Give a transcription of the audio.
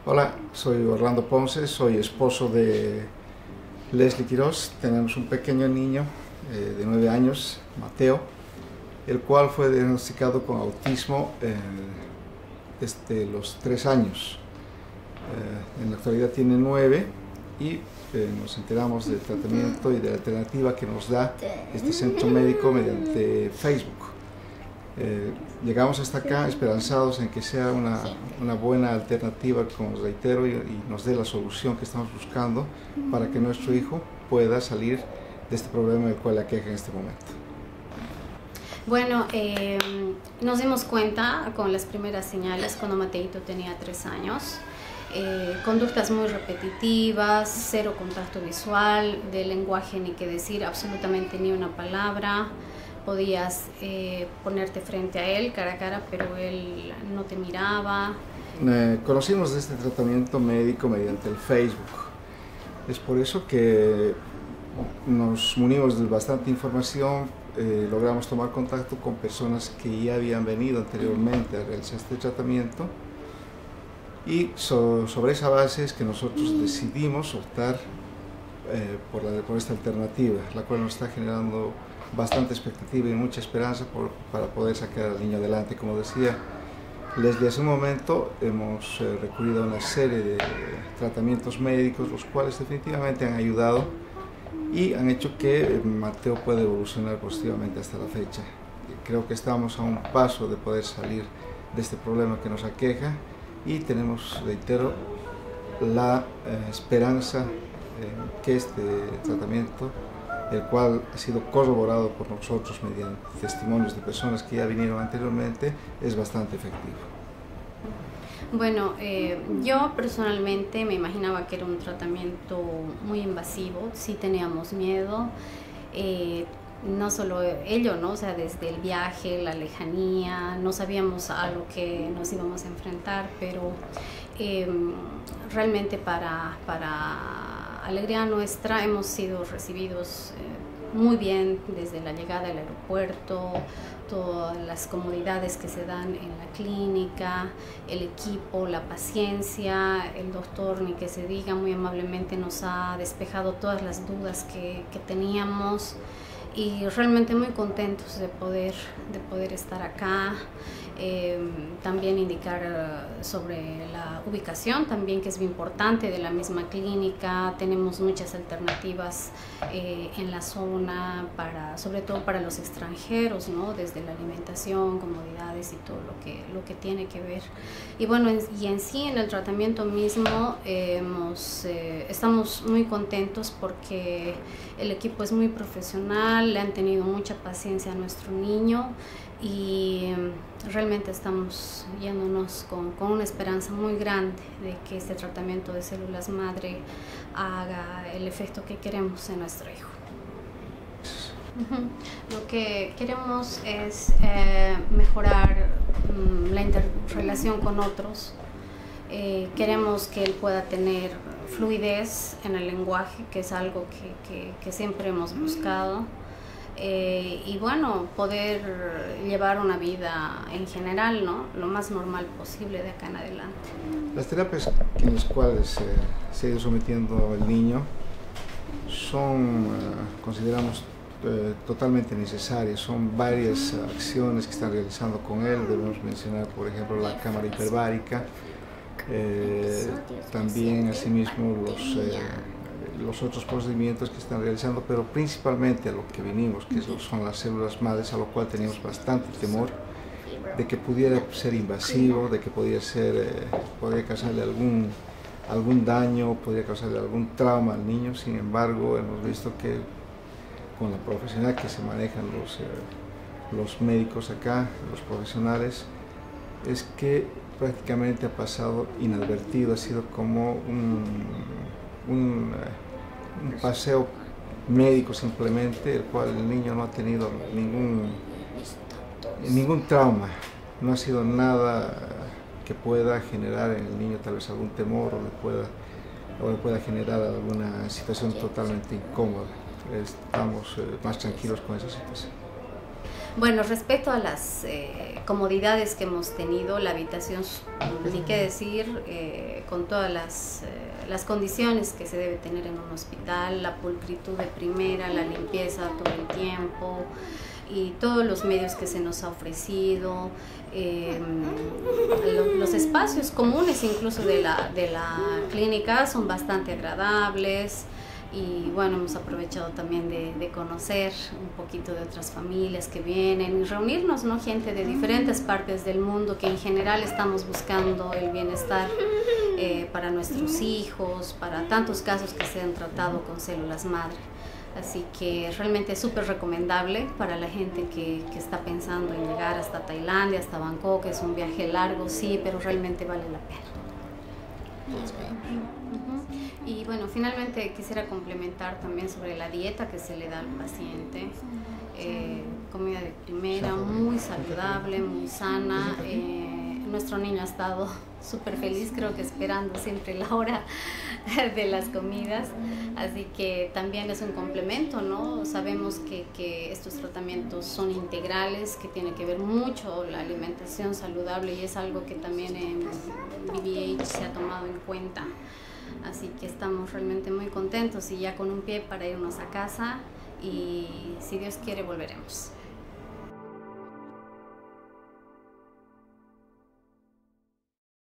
Hola, soy Orlando Ponce, soy esposo de Leslie Quiroz. Tenemos un pequeño niño de 9 años, Mateo, el cual fue diagnosticado con autismo desde los 3 años. En la actualidad tiene 9 y nos enteramos del tratamiento y de la alternativa que nos da este centro médico mediante Facebook. Llegamos hasta acá esperanzados en que sea una buena alternativa, como reitero, y nos dé la solución que estamos buscando para que nuestro hijo pueda salir de este problema del cual le aqueja en este momento. Bueno, nos dimos cuenta con las primeras señales cuando Mateito tenía 3 años. Conductas muy repetitivas, cero contacto visual, de lenguaje ni que decir, absolutamente ni una palabra. Podías ponerte frente a él cara a cara, pero él no te miraba. Conocimos de este tratamiento médico mediante el Facebook. Es por eso que nos munimos de bastante información, logramos tomar contacto con personas que ya habían venido anteriormente a realizar este tratamiento y sobre esa base es que nosotros decidimos optar por esta alternativa, la cual nos está generando bastante expectativa y mucha esperanza para poder sacar al niño adelante. Como decía Leslie hace un momento, hemos recurrido a una serie de tratamientos médicos, los cuales definitivamente han ayudado y han hecho que Mateo pueda evolucionar positivamente hasta la fecha. Creo que estamos a un paso de poder salir de este problema que nos aqueja y tenemos, reitero, la esperanza que este tratamiento, el cual ha sido corroborado por nosotros mediante testimonios de personas que ya vinieron anteriormente, es bastante efectivo. Bueno, yo personalmente me imaginaba que era un tratamiento muy invasivo, sí teníamos miedo, no solo ello, ¿no? O sea, desde el viaje, la lejanía, no sabíamos a lo que nos íbamos a enfrentar, pero realmente para alegría nuestra hemos sido recibidos muy bien desde la llegada al aeropuerto, todas las comodidades que se dan en la clínica, el equipo, la paciencia, el doctor, ni que se diga, muy amablemente nos ha despejado todas las dudas que teníamos y realmente muy contentos de poder estar acá. También indicar sobre la ubicación también, que es muy importante, de la misma clínica. Tenemos muchas alternativas en la zona, sobre todo para los extranjeros, ¿no? Desde la alimentación, comodidades y todo lo que tiene que ver. Y bueno, y en sí en el tratamiento mismo estamos muy contentos porque el equipo es muy profesional, le han tenido mucha paciencia a nuestro niño y realmente estamos yéndonos con una esperanza muy grande de que este tratamiento de células madre haga el efecto que queremos en nuestro hijo. Lo que queremos es mejorar la interrelación con otros. Queremos que él pueda tener fluidez en el lenguaje, que es algo que siempre hemos buscado. Y bueno, poder llevar una vida en general, ¿no? Lo más normal posible de acá en adelante. Las terapias en las cuales se ha ido sometiendo el niño son, consideramos, totalmente necesarias. Son varias acciones que están realizando con él. Debemos mencionar, por ejemplo, la cámara hiperbárica, también asimismo los otros procedimientos que están realizando, pero principalmente a lo que vinimos, que son las células madres, a lo cual teníamos bastante temor de que pudiera ser invasivo, de que podría causarle algún daño, podría causarle algún trauma al niño. Sin embargo, hemos visto que con la profesionalidad que se manejan los médicos acá, los profesionales, es que prácticamente ha pasado inadvertido, ha sido como un paseo médico simplemente, el cual el niño no ha tenido ningún trauma, no ha sido nada que pueda generar en el niño tal vez algún temor o le pueda generar alguna situación totalmente incómoda. Estamos más tranquilos con esa situación. Bueno, respecto a las comodidades que hemos tenido, la habitación, ni qué decir, con todas las condiciones que se debe tener en un hospital, la pulcritud de primera, la limpieza todo el tiempo y todos los medios que se nos ha ofrecido, los espacios comunes incluso de la clínica son bastante agradables. Y bueno, hemos aprovechado también de conocer un poquito de otras familias que vienen y reunirnos, ¿no? Gente de diferentes partes del mundo que en general estamos buscando el bienestar para nuestros hijos, para tantos casos que se han tratado con células madre. Así que realmente es súper recomendable para la gente que está pensando en llegar hasta Tailandia, hasta Bangkok. Es un viaje largo, sí, pero realmente vale la pena. Y bueno, finalmente quisiera complementar también sobre la dieta que se le da al paciente. Comida de primera, muy saludable, muy sana. Nuestro niño ha estado súper feliz, creo que esperando siempre la hora de las comidas, así que también es un complemento, ¿no? Sabemos que estos tratamientos son integrales, que tiene que ver mucho la alimentación saludable y es algo que también en BBH se ha tomado en cuenta, así que estamos realmente muy contentos y ya con un pie para irnos a casa y si Dios quiere volveremos.